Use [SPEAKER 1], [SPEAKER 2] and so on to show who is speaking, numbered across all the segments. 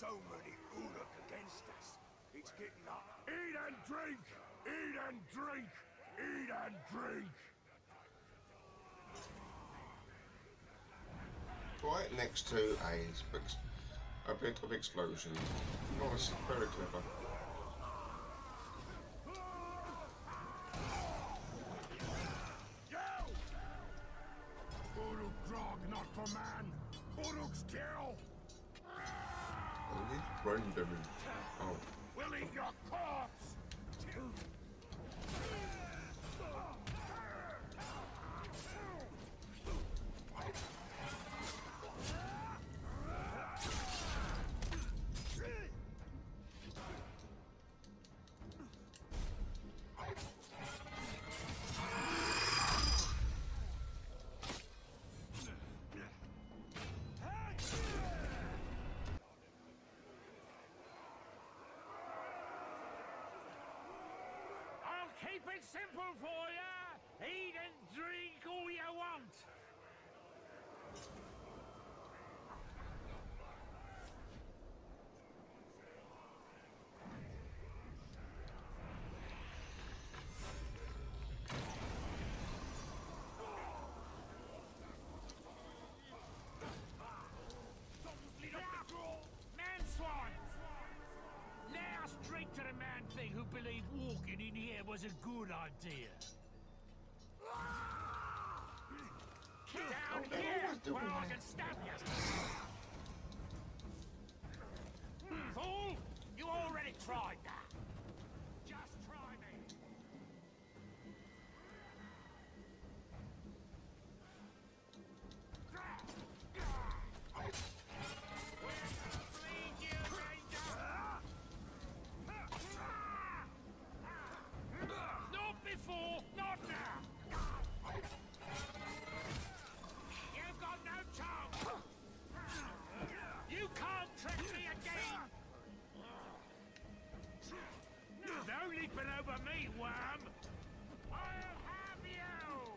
[SPEAKER 1] so many Uruk against us. It's getting up.
[SPEAKER 2] Eat and drink! Eat and drink! Eat and drink!
[SPEAKER 3] Right next to a bit of explosion. Nice, very clever.
[SPEAKER 2] Uruk drog, not for man! Uruk's kill!
[SPEAKER 3] I need brain damage. Oh.
[SPEAKER 2] We'll eat your corpse! Keep it simple for ya! Eat and drink all you want! Man swine! Let us drink to the man thing who believed walking in here was a good idea. Down here, where I can stab you. Fool! You already tried that. Just try me. Not before, not now. You've got no chance. You can't trick me again. No leaping over me, worm. I'll have you.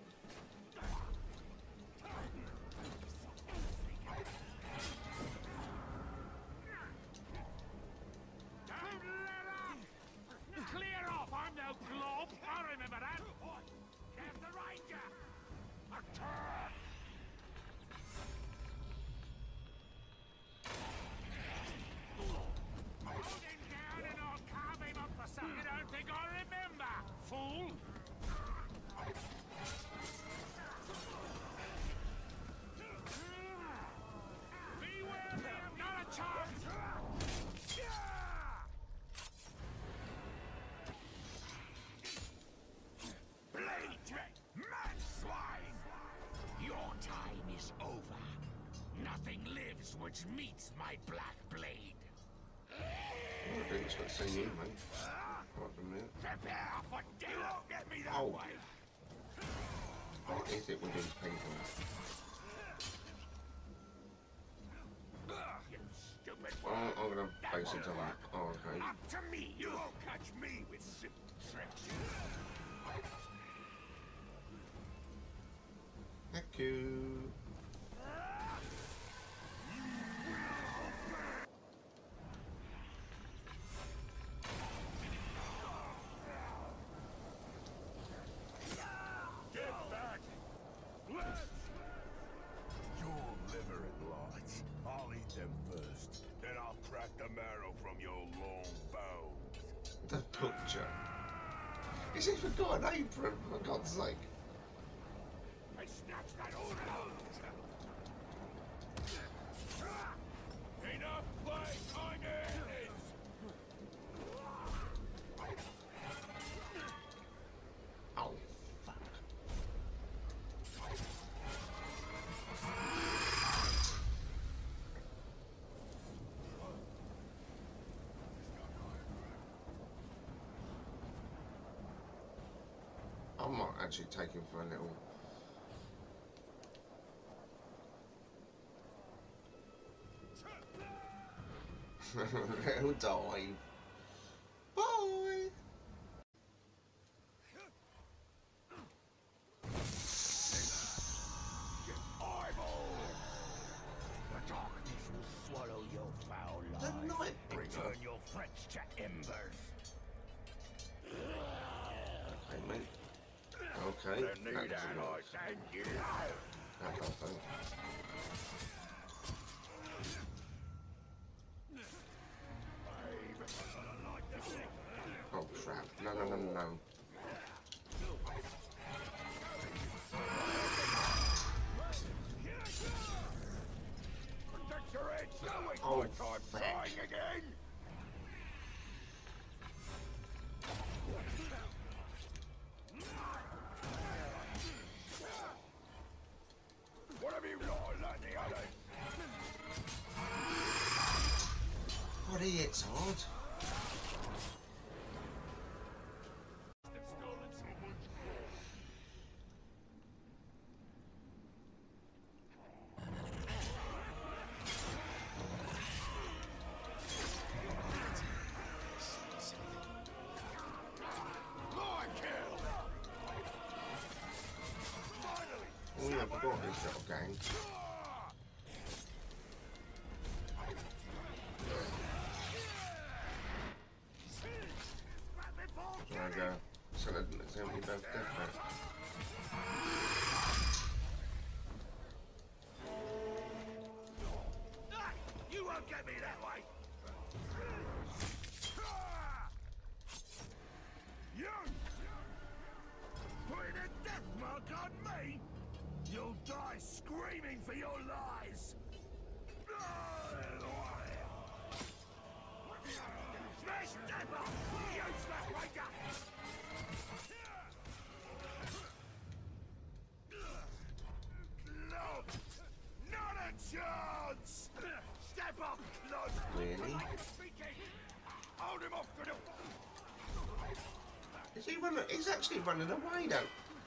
[SPEAKER 2] Don't let up! Clear off! I'm no glob! I remember that! There's the ranger! Attack! Hold him down and I'll carve him up for something you don't think I remember, fool! Beware me! Not a chance! Blade! Man swine! Your time is over. Nothing lives which meets my black blade.
[SPEAKER 3] I didn't expect to see you, mate. Right a minute.
[SPEAKER 1] Prepare for death! You won't get me that way!
[SPEAKER 3] What is it with these people?
[SPEAKER 1] You stupid
[SPEAKER 3] Oh, I'm gonna face into that. Oh, okay.
[SPEAKER 1] Up to me! You won't catch me with simple tricks!
[SPEAKER 3] Thank you.
[SPEAKER 2] Get back! Let's!
[SPEAKER 1] Your liver and lights. I'll eat them first. Then I'll crack the marrow from your long bones.
[SPEAKER 3] The butcher. He's even got an apron, for God's sake.
[SPEAKER 1] I snatched that old out. Enough play on your enemies.
[SPEAKER 3] Oh, fuck. I might actually take him for a little... little dive. Bye!
[SPEAKER 1] Eyeballs! The darkness will swallow your foul life.
[SPEAKER 3] The night
[SPEAKER 2] Return your threats to embers.
[SPEAKER 3] Okay, mate. Okay. That doesn't work. That doesn't. Oh crap. No, no, no, no, no. Oh, frick.
[SPEAKER 2] What have you got like the others?
[SPEAKER 3] God, he hits hard. Oh yeah, I forgot his little gang. There we go. So let's have me both dead back.
[SPEAKER 2] You won't get me that way. You putting a death mark on me? You'll die screaming for your lies. Smash that off, useless waker! No, not a chance! Step up, close!
[SPEAKER 3] Really?
[SPEAKER 2] Hold him off, good.
[SPEAKER 3] Is he running? He's actually running away though.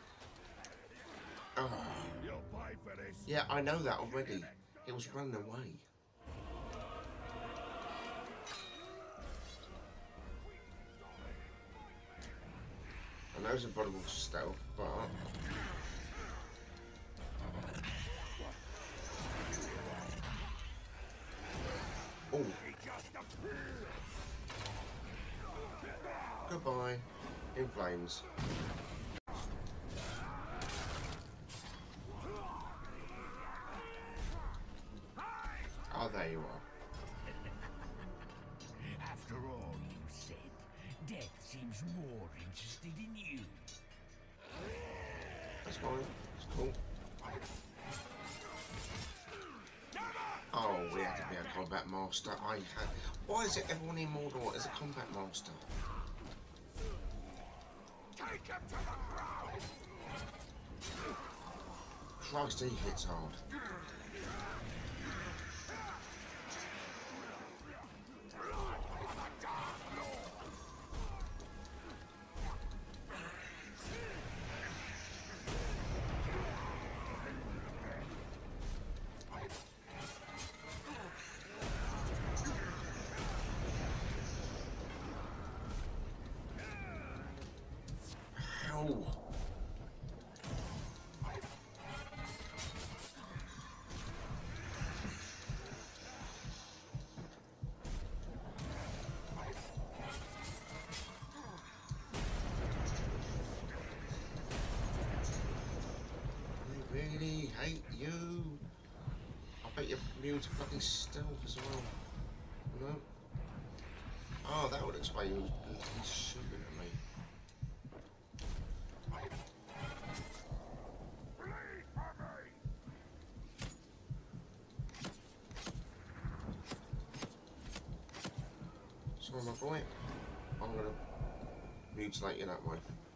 [SPEAKER 3] Oh.
[SPEAKER 2] You'll pay for this.
[SPEAKER 3] Yeah, I know that already. He was running away. I know it's a vulnerable stealth, but oh, goodbye. In flames. Oh, there you are.
[SPEAKER 2] After all you said, death seems more interested in you.
[SPEAKER 3] That's fine. It's cool. Oh, we had to be a combat master. I had. Why is it everyone in Mordor is a combat master?
[SPEAKER 2] Take him to the ground!
[SPEAKER 3] Christ, he hits hard. Ow. I really hate you. I bet you're immune to fucking stealth as well. No? Oh, that would explain you. He's shooting at me. Sorry, my boy. I'm gonna mutilate you that way.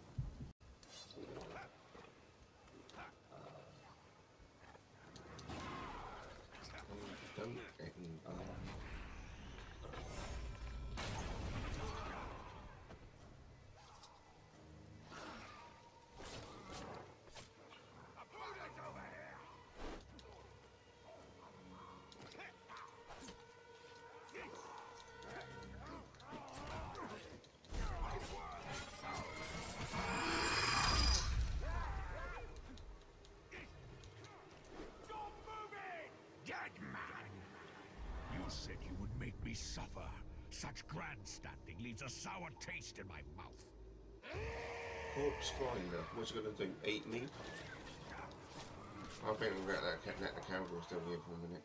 [SPEAKER 3] Don't get in.
[SPEAKER 2] Dead man! You said you make me suffer. Such grandstanding leaves a sour taste in my mouth.
[SPEAKER 3] Corpse grinder. What's it gonna do? Eat me? I think I'm gonna let the cowboy still here for a minute.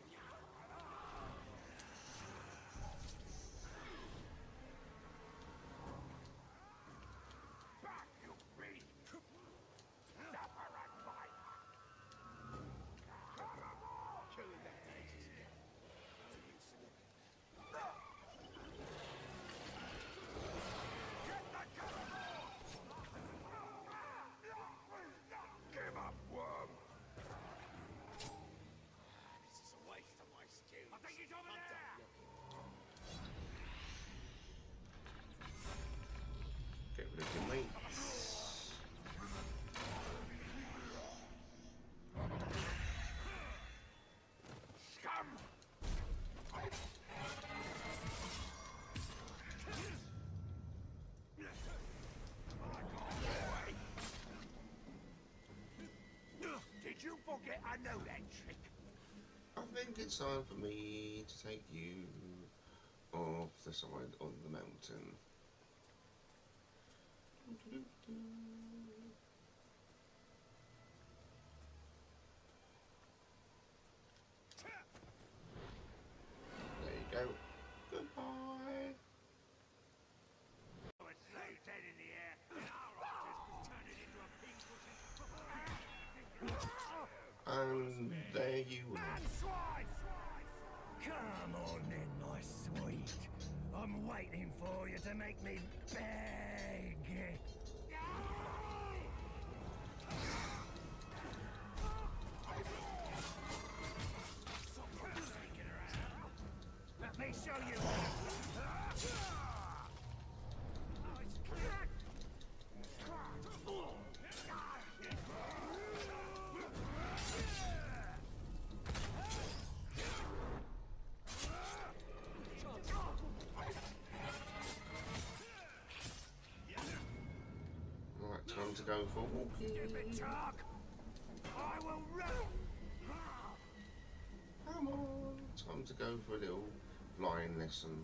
[SPEAKER 3] Get rid of your mates.
[SPEAKER 2] Scum! Did you forget I know that trick?
[SPEAKER 3] I think it's time for me to take you off the side of the mountain. There you go. Goodbye.
[SPEAKER 2] It's so dead in the air, and our archers turn it into a pink bush.
[SPEAKER 3] And there you are.
[SPEAKER 4] Come on then, my sweet. I'm waiting for you to make me beg. Let me show you.
[SPEAKER 3] Right, time to go for walking.
[SPEAKER 4] Stupid talk. I will run.
[SPEAKER 3] Come on. Time to go for a little flying lesson.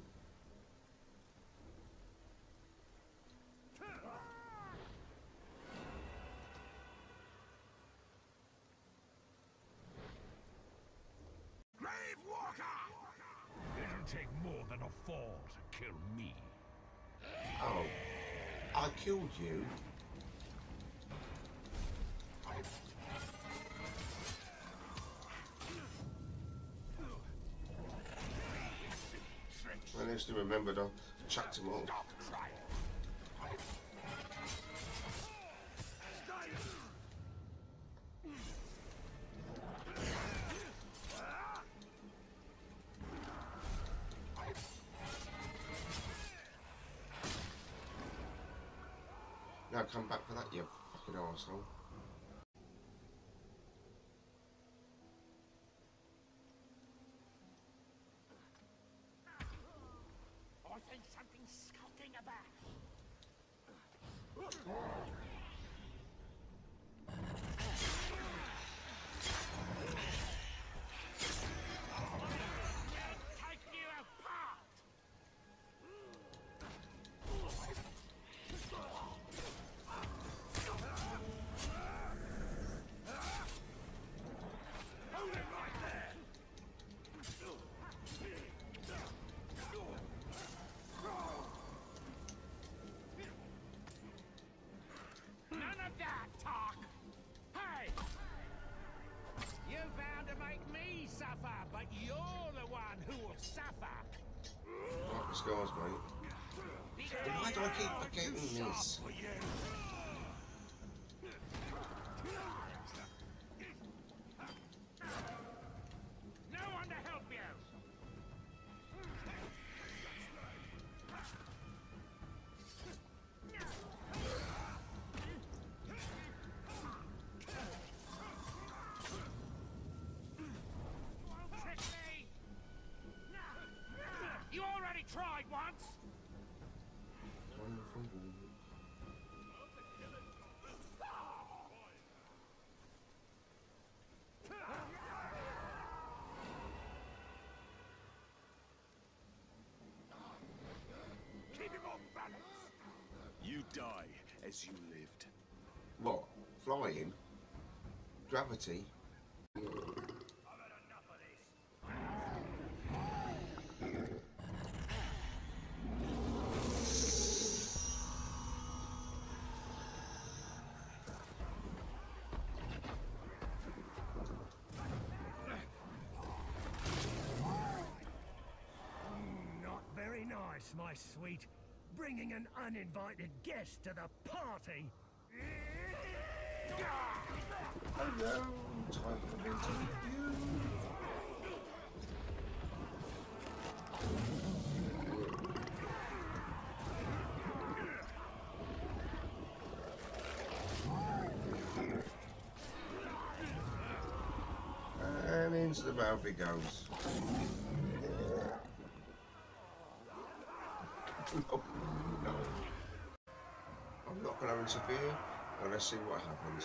[SPEAKER 2] Grave Walker! It'll take more than a fall to kill me.
[SPEAKER 3] Oh, I killed you. I just remembered I chucked him off.
[SPEAKER 2] Stop trying.
[SPEAKER 3] Now come back for that, you fucking arsehole.
[SPEAKER 2] I think something's skulking about. Take you apart! Hold it right there! None of that talk! Hey! You vowed to make me suffer, but you're the one who will suffer!
[SPEAKER 3] Right, disguise, mate. Why do I keep forgetting this?
[SPEAKER 2] No one to help you! Trick me! You already tried once!
[SPEAKER 1] as you lived.
[SPEAKER 3] What? Flying? Gravity?
[SPEAKER 4] I've had enough of this. Not very nice, my sweet. Bringing an uninvited guest to the party.
[SPEAKER 3] Hello, time for me to meet you. And into the mouth it goes. Oh, no. I'm not going to interfere. Well, let's see what happens.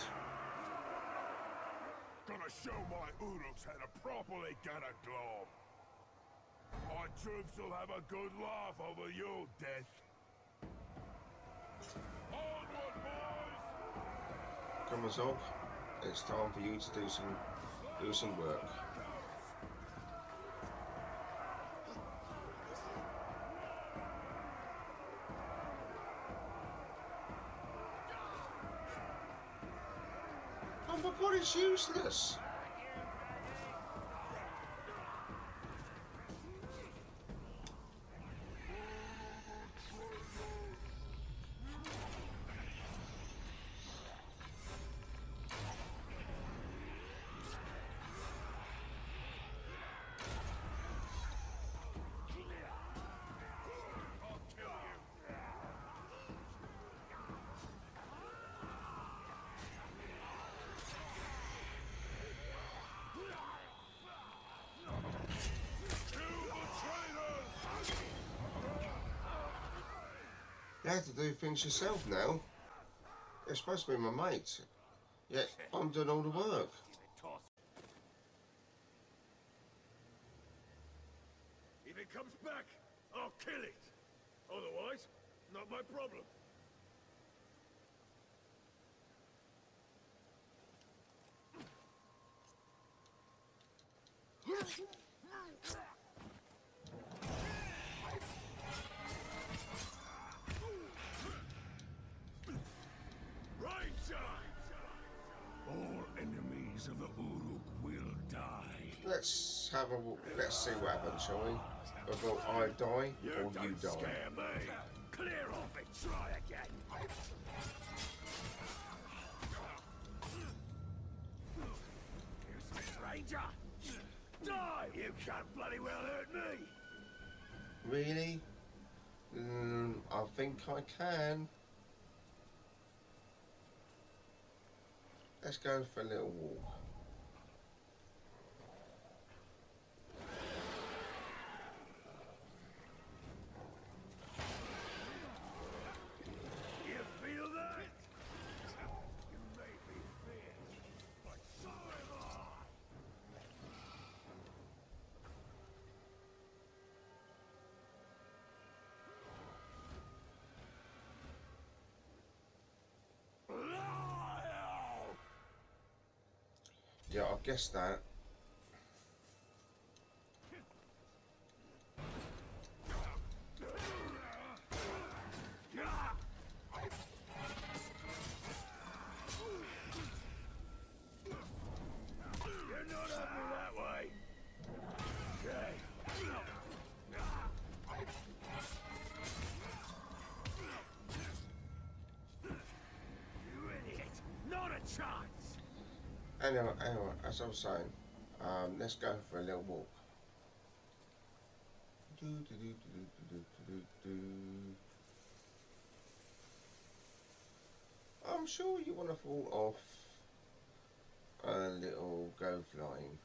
[SPEAKER 1] Gonna show my Uruks how to properly get a globe. Our troops will have a good laugh over your death. Onward, boys!
[SPEAKER 3] Come on, Zog. It's time for you to do some work. Oh, my body's useless. You have to do things yourself now. You're supposed to be my mate. Yet I'm doing all the work.
[SPEAKER 1] If it comes back, I'll kill it. Otherwise, not my problem. Right side! All enemies of the Uruk will die.
[SPEAKER 3] Let's see what happens, shall we? Whether I die or you die.
[SPEAKER 1] Scare me!
[SPEAKER 4] Clear off and try again. Stranger! Die! You can't bloody well hurt me!
[SPEAKER 3] Really? I think I can. Let's go for a little walk.
[SPEAKER 4] You feel that? You may be fierce, but so am I!
[SPEAKER 3] Yeah, I guess that.
[SPEAKER 4] You're not happy that way. Okay. You idiot! Not a chance!
[SPEAKER 3] Anyway, as I was saying, let's go for a little walk. I'm sure you want to fall off a little go flying.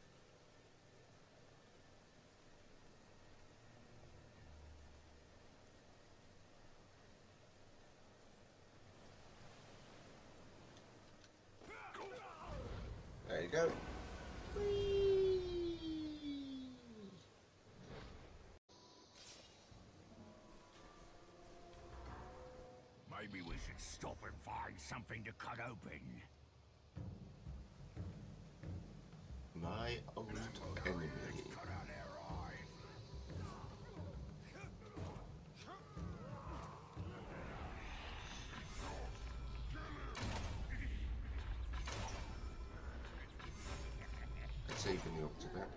[SPEAKER 3] There you go. Whee!
[SPEAKER 1] My
[SPEAKER 2] Maybe we should stop and find something to cut open.
[SPEAKER 3] My old enemy.
[SPEAKER 2] Cut out their eyes.
[SPEAKER 3] Let's even you up to that.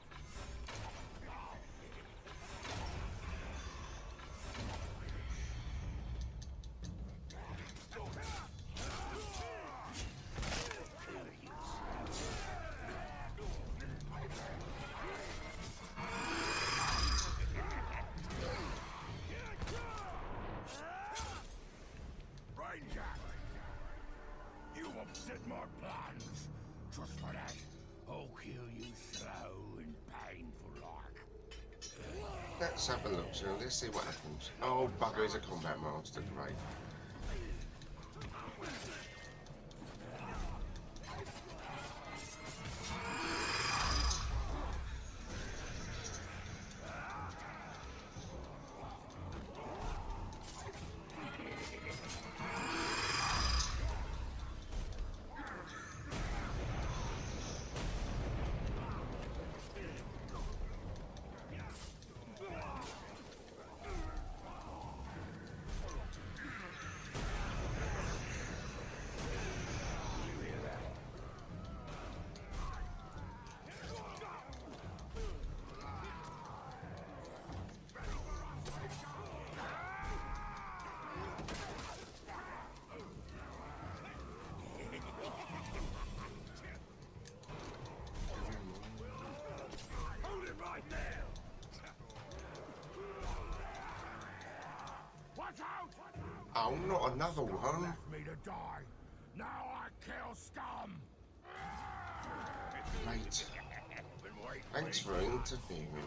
[SPEAKER 2] You upset my plans. Just for that, I'll kill you slow and painful like.
[SPEAKER 3] Let's have a look, so let's see what happens. Oh, bugger, he's a combat master, great. Oh, not another one.
[SPEAKER 2] Left me to die. Now I kill scum.
[SPEAKER 3] Mate, thanks for interfering.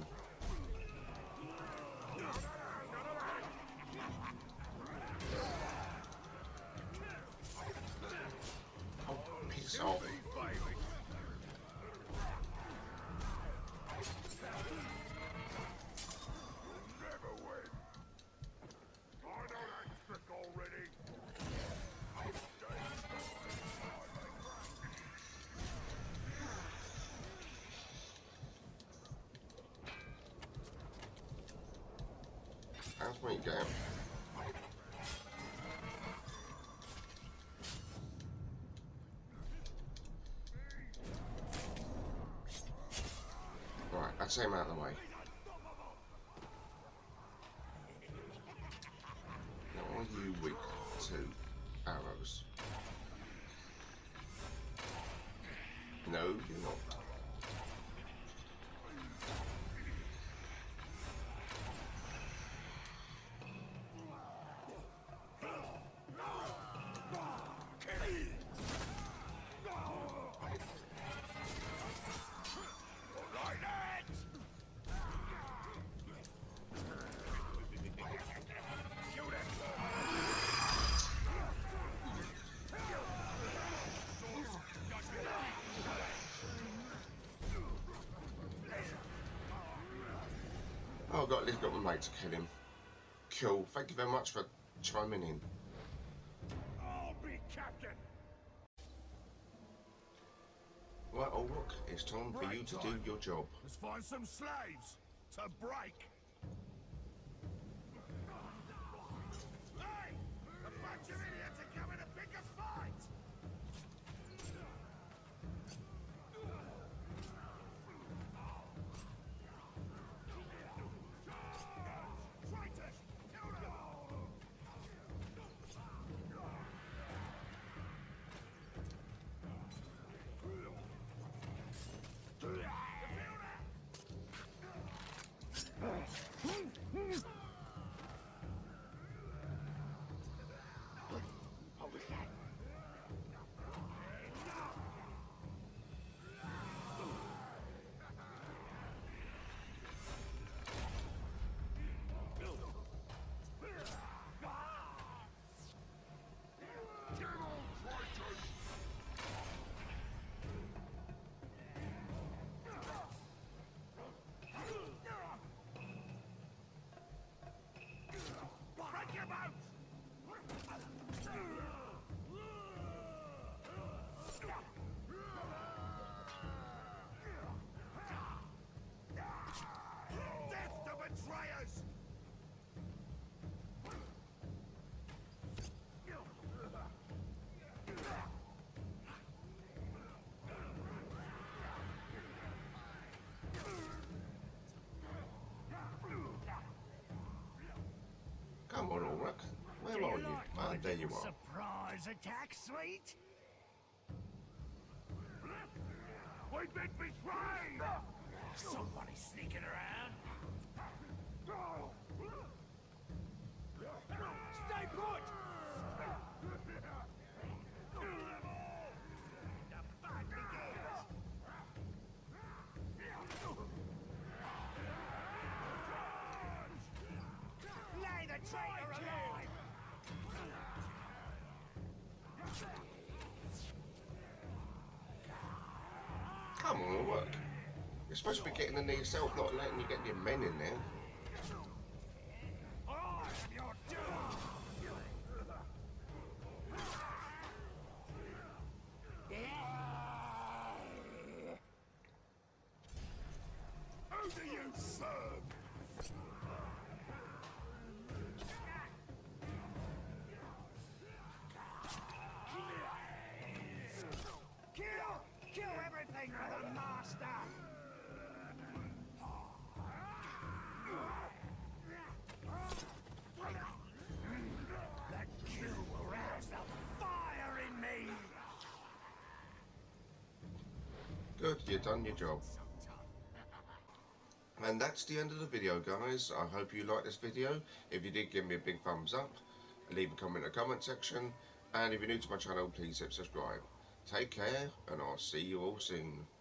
[SPEAKER 3] Oh, piss off. How's me going? Right, I'd say him out of the way. Now, are you weak to arrows? No, you're not. Oh, I've got my mate to kill him. Cool. Thank you very much for chiming in.
[SPEAKER 2] I'll be captain.
[SPEAKER 3] Right, Ulrich, it's time for you to do your job.
[SPEAKER 2] Let's find some slaves to break. Hey! A bunch of idiots are coming to pick a fight! Traitors! Kill them all!
[SPEAKER 3] there you are.
[SPEAKER 4] Surprise attack, sweet.
[SPEAKER 2] Wait, make me swine! Somebody sneaking around. Stay put! The fight begins. Lay the traitor alive!
[SPEAKER 3] Come on, work. You're supposed to be getting in there yourself, not letting you get your men in there.
[SPEAKER 4] You're doomed.
[SPEAKER 1] Who do you serve?
[SPEAKER 4] Kill everything for the master. That kill will rouse the fire in me.
[SPEAKER 3] Good, you've done your job. And that's the end of the video, guys. I hope you liked this video. If you did, give me a big thumbs up. Leave a comment in the comment section. And if you're new to my channel, please hit subscribe. Take care, and I'll see you all soon.